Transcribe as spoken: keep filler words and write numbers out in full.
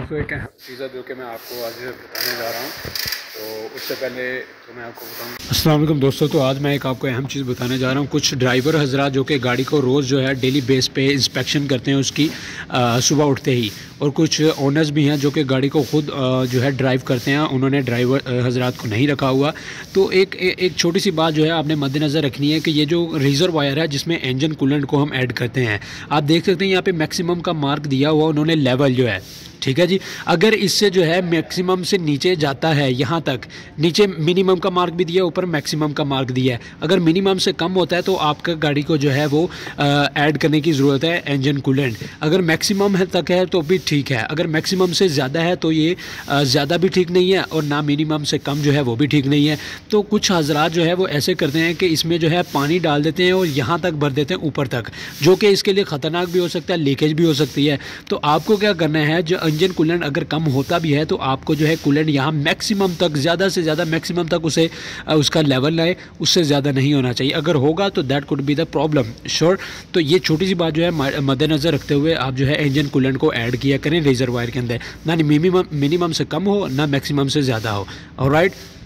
दोस्तों एक अहम चीज़ है जो कि मैं आपको आज बताने जा रहा हूँ। तो उससे पहले तो मैं आपको बताऊँ। अस्सलाम वालेकुम दोस्तों, तो आज मैं एक आपको अहम चीज़ बताने जा रहा हूँ। कुछ ड्राइवर हजरात जो कि गाड़ी को रोज़ जो है डेली बेस पे इंस्पेक्शन करते हैं उसकी आ, सुबह उठते ही, और कुछ ओनर्स भी हैं जो कि गाड़ी को खुद आ, जो है ड्राइव करते हैं, उन्होंने ड्राइवर हजरात को नहीं रखा हुआ। तो एक एक छोटी सी बात जो है आपने मद्देनज़र रखनी है कि ये जो रेजर वायर है जिसमें इंजन कूलेंट को हम ऐड करते हैं, आप देख सकते हैं यहाँ पे मैक्सिमम का मार्क दिया हुआ उन्होंने लेवल जो है, ठीक है जी। अगर इससे जो है मैक्सिमम से नीचे जाता है, यहाँ तक नीचे मिनिमम का मार्क भी दिया, ऊपर मैक्सिमम का मार्क दिया है। अगर मिनिमम से कम होता है तो आपका गाड़ी को जो है वो ऐड करने की ज़रूरत है इंजन कूलेंट। अगर मैक्सिमम है तक है तो भी ठीक है, अगर मैक्सिमम से ज़्यादा है तो ये ज़्यादा भी ठीक नहीं है और ना मिनिमम से कम जो है वो भी ठीक नहीं है। तो कुछ हजरात जो है वो ऐसे करते हैं कि इसमें जो है पानी डाल देते हैं और यहाँ तक भर देते हैं ऊपर तक, जो कि इसके लिए ख़तरनाक भी हो सकता है, लीकेज भी हो सकती है। तो आपको क्या करना है, जो इंजन कूलेंट अगर कम होता भी है तो आपको जो है कूलेंट यहाँ मैक्सिमम तक, ज़्यादा से ज़्यादा मैक्सिमम तक उसे उसका लेवल लाए, उससे ज़्यादा नहीं होना चाहिए। अगर होगा तो that could be the problem sure. तो ये छोटी सी बात जो है मद्देनज़र रखते हुए आप जो है इंजन कूलेंट को ऐड किया करें रेजर वायर के अंदर, ना मिनिमम मिनिमम से कम हो ना मैक्सिमम से ज़्यादा हो। ऑलराइट।